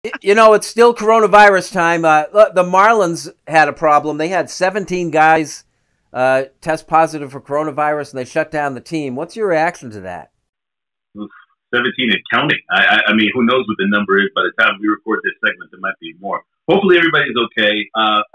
It's still coronavirus time. Look, the Marlins had a problem. They had 17 guys test positive for coronavirus, and they shut down the team. What's your reaction to that? Oof, 17 and counting. I mean, who knows what the number is? By the time we record this segment, there might be more. Hopefully everybody's okay.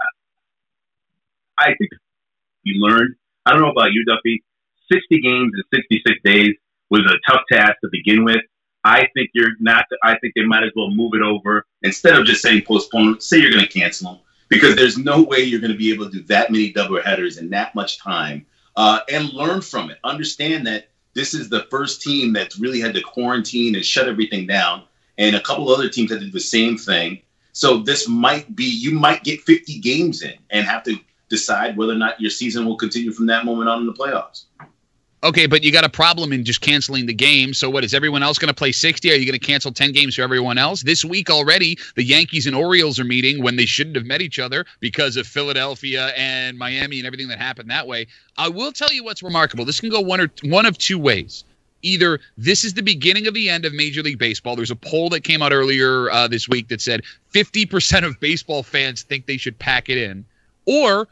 I think we learned. I don't know about you, Duffy. 60 games in 66 days was a tough task to begin with. I think they might as well move it over instead of just saying postpone. Say you're going to cancel them, because there's no way you're going to be able to do that many doubleheaders in that much time, and learn from it. Understand that this is the first team that's really had to quarantine and shut everything down, and a couple other teams that did the same thing. So this might be, you might get 50 games in and have to decide whether or not your season will continue from that moment on in the playoffs. Okay, but you got a problem in just canceling the game. So what, is everyone else going to play 60? Are you going to cancel 10 games for everyone else? This week already, the Yankees and Orioles are meeting when they shouldn't have met each other because of Philadelphia and Miami and everything that happened that way. I will tell you what's remarkable. This can go one of two ways. Either this is the beginning of the end of Major League Baseball. There's a poll that came out earlier this week that said 50% of baseball fans think they should pack it in. Or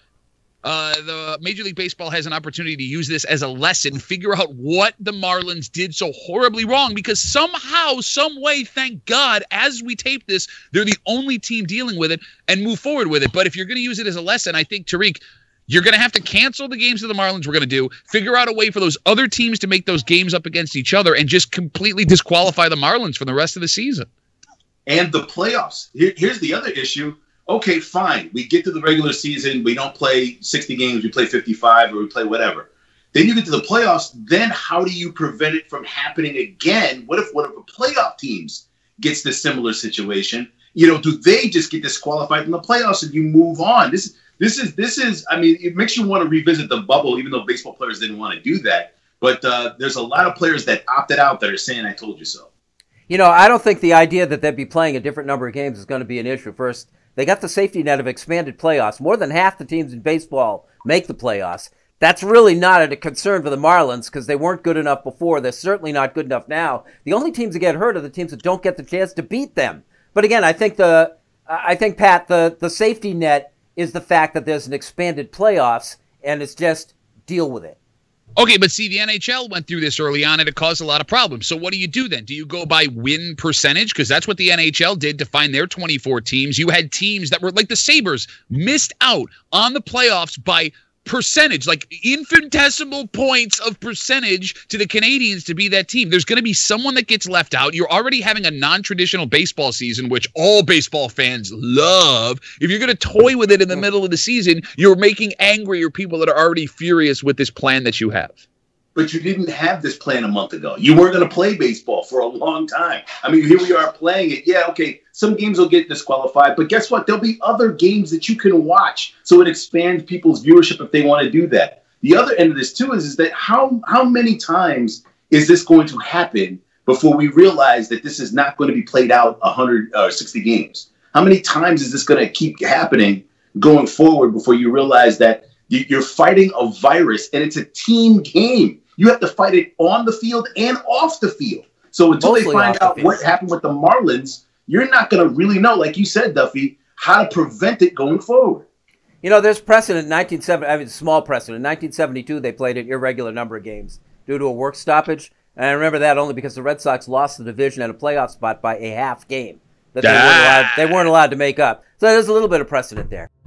the Major League Baseball has an opportunity to use this as a lesson, figure out what the Marlins did so horribly wrong, because somehow, some way, thank God, as we tape this, they're the only team dealing with it, and move forward with it. But if you're going to use it as a lesson, I think, Tariq, you're going to have to cancel the games that the Marlins were going to do, figure out a way for those other teams to make those games up against each other, and just completely disqualify the Marlins for the rest of the season. And the playoffs. Here's the other issue. Okay, fine. We get to the regular season. We don't play 60 games. We play 55 or we play whatever. Then you get to the playoffs. Then how do you prevent it from happening again? What if one of the playoff teams gets this similar situation? Do they just get disqualified from the playoffs and you move on? This is. I mean, it makes you want to revisit the bubble, even though baseball players didn't want to do that. But there's a lot of players that opted out that are saying, "I told you so." I don't think the idea that they'd be playing a different number of games is going to be an issue. First, they got the safety net of expanded playoffs. More than half the teams in baseball make the playoffs. That's really not a concern for the Marlins because they weren't good enough before. They're certainly not good enough now. The only teams that get hurt are the teams that don't get the chance to beat them. But again, I think Pat, the safety net is the fact that there's an expanded playoffs, and it's just deal with it. Okay, but see, the NHL went through this early on, and it caused a lot of problems. So what do you do then? Do you go by win percentage? Because that's what the NHL did to find their 24 teams. You had teams that were like the Sabres missed out on the playoffs by percentage, like infinitesimal points of percentage to the Canadians to be that team. There's going to be someone that gets left out. You're already having a non-traditional baseball season, which all baseball fans love. If you're going to toy with it in the middle of the season, you're making angrier people that are already furious with this plan that you have. But you didn't have this plan a month ago. You weren't going to play baseball for a long time. I mean, here we are playing it. Yeah, okay, some games will get disqualified, but guess what? There'll be other games that you can watch. So it expands people's viewership if they want to do that. The other end of this, too, is that how many times is this going to happen before we realize that this is not going to be played out 100 or 60 games? How many times is this going to keep happening going forward before you realize that you're fighting a virus and it's a team game? You have to fight it on the field and off the field. So until they find out what happened with the Marlins, you're not going to really know, like you said, Duffy, how to prevent it going forward. There's precedent in 1970. Small precedent. In 1972, they played an irregular number of games due to a work stoppage. And I remember that only because the Red Sox lost the division and a playoff spot by a half game that they weren't allowed to make up. So there's a little bit of precedent there.